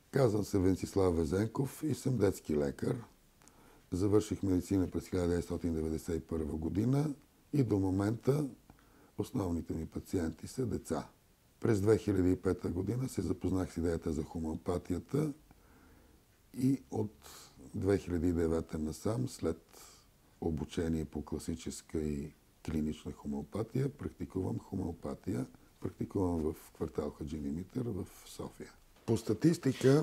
Казвам се Венцислав Везенков и съм детски лекар. Завърших медицина през 1991 година и до момента основните ми пациенти са деца. През 2005 година се запознах с идеята за хомеопатията и от 2009 насам, след обучение по класическа и клинична хомеопатия, практикувам хомеопатия. Практикувам в квартал Хаджи Димитър в София. По статистика,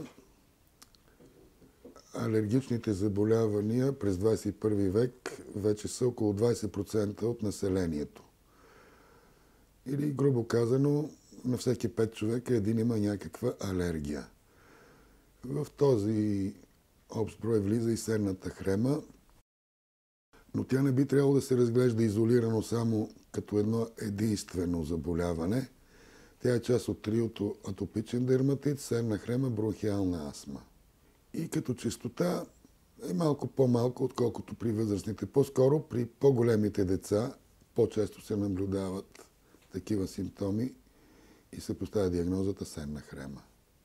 алергичните заболявания през 21 век вече са около 20% от населението. Или, грубо казано, на всеки 5 човека един има някаква алергия. В този общ брой влиза и сенната хрема, но тя не би трябвало да се разглежда изолирано само като едно единствено заболяване. Тя е част от триото атопичен дерматит, сенна хрема, бронхиална астма. И като честота е малко по-малко, отколкото при възрастните. По-скоро при по-големите деца по-често се наблюдават такива симптоми и се поставя диагнозата сенна хрема.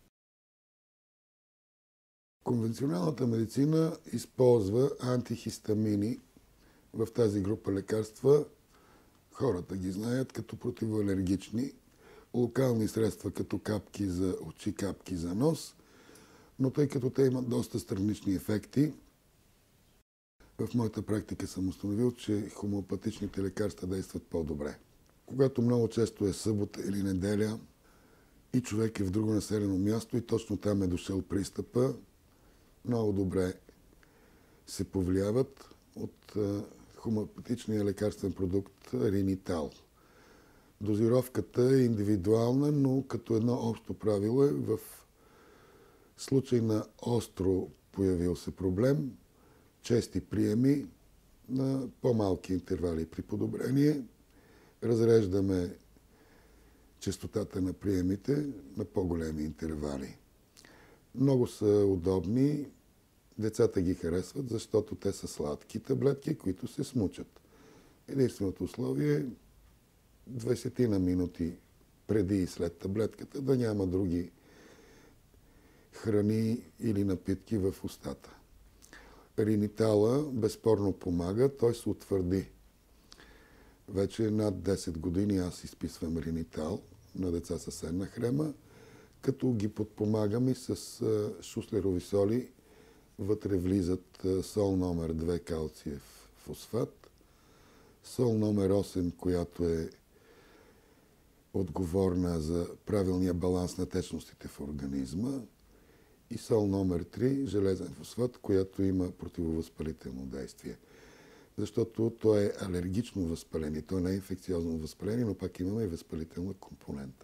Конвенционалната медицина използва антихистамини в тази група лекарства. Хората ги знаят като противоалергични, локални средства като капки за очи, капки за нос, но тъй като те имат доста странични ефекти, в моята практика съм установил, че хомеопатичните лекарства действат по-добре. Когато много често е събота или неделя и човек е в друго населено място и точно там е дошъл пристъпа, много добре се повлияват от хомеопатичния лекарствен продукт Ринитал. Дозировката е индивидуална, но като едно общо правило е в случай на остро появил се проблем, чести приеми на по-малки интервали при подобрение, разреждаме честотата на приемите на по-големи интервали. Много са удобни, децата ги харесват, защото те са сладки таблетки, които се смучат. Единственото условие е 20 на минути преди и след таблетката да няма други храни или напитки в устата. Ринитала безспорно помага, той се утвърди. Вече над 10 години аз изписвам Ринитал на деца със сенна хрема, като ги подпомагам и с шуслерови соли. Вътре влизат сол номер 2 калциев фосфат, сол номер 8, която е отговорна за правилния баланс на течностите в организма, и сол номер 3 железен фосфат, която има противовъзпалително действие. Защото то е алергично възпаление, то не е инфекциозно възпаление, но пак имаме и възпалителна компонента.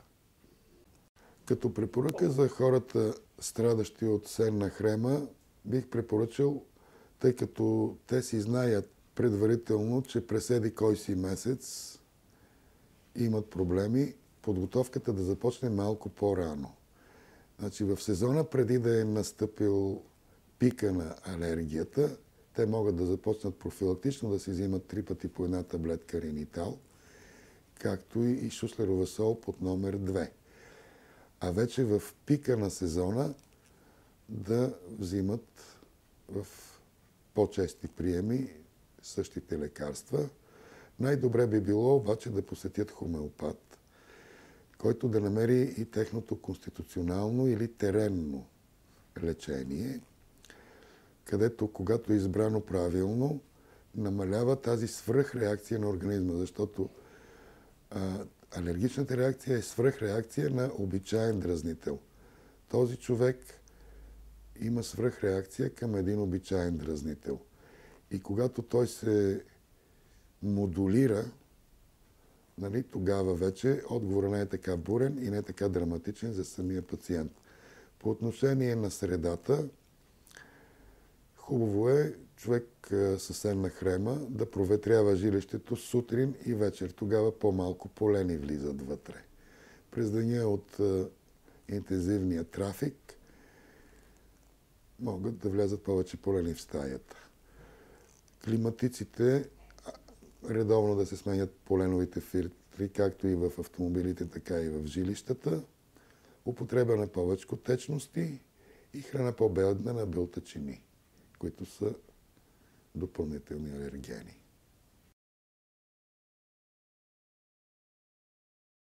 Като препоръка за хората, страдащи от сенна хрема, бих препоръчал, тъй като те си знаят предварително, че през еди кой си месец имат проблеми, подготовката да започне малко по-рано. Значи в сезона, преди да е настъпил пика на алергията, те могат да започнат профилактично да си взимат 3 пъти по една таблетка Ринитал, както и шуслерова сол под номер 2. А вече в пика на сезона да взимат в по-чести приеми същите лекарства. Най-добре би било обаче да посетят хомеопат, който да намери и техното конституционално или теренно лечение, където, когато е избрано правилно, намалява тази свръхреакция на организма, защото алергичната реакция е свръхреакция на обичаен дразнител. Този човек има свръхреакция към един обичаен дразнител. И когато той се модулира, нали, тогава вече отговорът не е така бурен и не е така драматичен за самия пациент. По отношение на средата, хубаво е човек със сенна хрема да проветрява жилището сутрин и вечер. Тогава по-малко полени влизат вътре. През деня от интензивния трафик могат да влязат повече полени в стаята. Климатиците редовно да се сменят поленовите филтри, както и в автомобилите, така и в жилищата. Употреба на повече течности и храна по-бедна на белтъчини, които са допълнителни алергени.